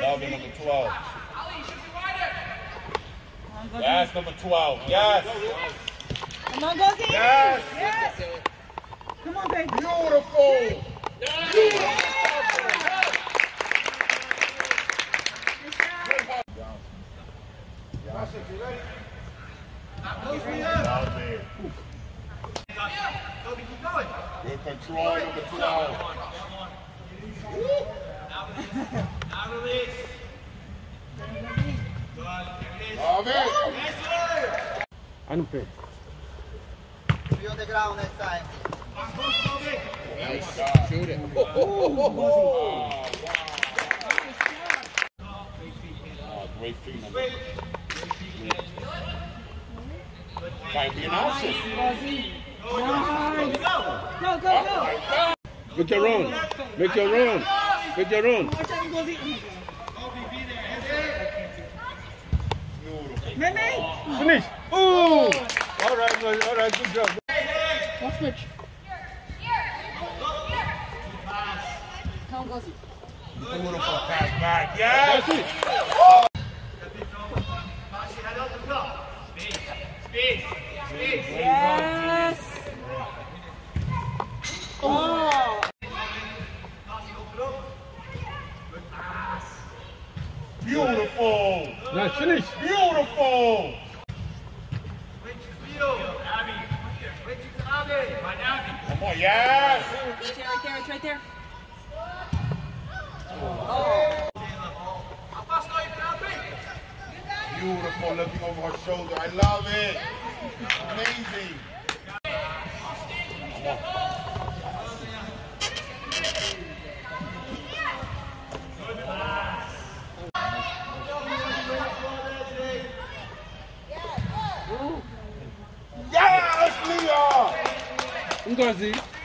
love it, number 12. Yes, number 12. Yes. Come on, Gozi. Yes. Yes. Come on, baby. Beautiful. Beautiful. Good control, number 12. Now release. Love it. Unfair. Be on the ground next time. Nice shot. Shoot it. Oh, great feet. Might be an option. Go. Make your run. Make your run. Make your run. Finish. Oh! All right, good job. Let's switch. Come on, Gozi. Beautiful pass back. Yes. That's it. Space. Yes. Oh. Beautiful. Nice finish. Beautiful. Come on, yes. Right there. Beautiful, looking over her shoulder. I love it. Amazing. Come on. Yes, Leah! Ngozi.